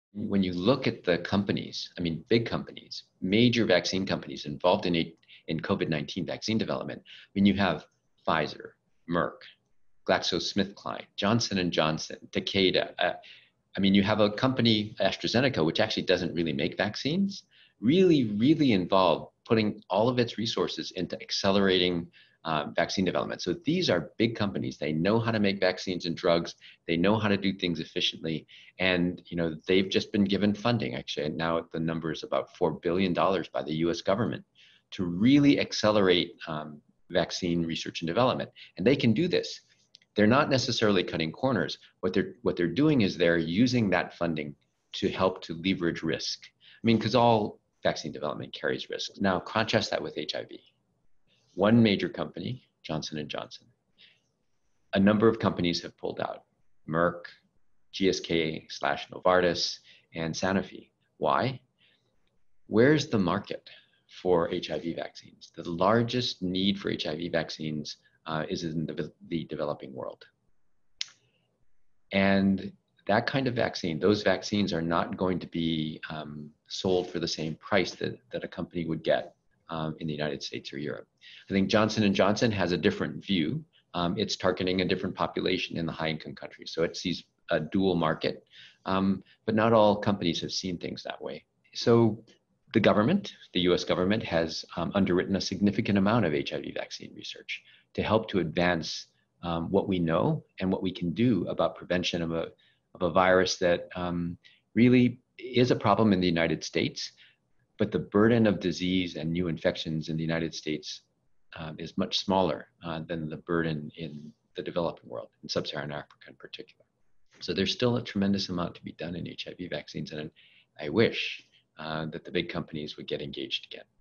When you look at the companies, I mean, big companies, major vaccine companies involved in COVID-19 vaccine development, I mean, you have Pfizer, Merck, GlaxoSmithKline, Johnson and Johnson, Takeda. I mean, you have a company, AstraZeneca, which actually doesn't really make vaccines, really involved, putting all of its resources into accelerating vaccine development. So these are big companies. They know how to make vaccines and drugs. They know how to do things efficiently. And they've just been given funding. Actually, now the number is about $4 billion by the US government to really accelerate vaccine research and development. And they can do this. They're not necessarily cutting corners. What they're doing is they're using that funding to help to leverage risk. I mean, because all vaccine development carries risks. Now, contrast that with HIV. One major company, Johnson & Johnson. A number of companies have pulled out. Merck, GSK/Novartis, and Sanofi. Why? Where's the market for HIV vaccines? The largest need for HIV vaccines is in the developing world. And that kind of vaccine, those vaccines are not going to be sold for the same price that a company would get in the United States or Europe. I think Johnson & Johnson has a different view. It's targeting a different population in the high-income countries. So it sees a dual market, but not all companies have seen things that way. So the government, the US government, has underwritten a significant amount of HIV vaccine research to help to advance what we know and what we can do about prevention of a virus that really is a problem in the United States, but the burden of disease and new infections in the United States is much smaller than the burden in the developing world, in sub-Saharan Africa in particular. So there's still a tremendous amount to be done in HIV vaccines, and I wish that the big companies would get engaged again.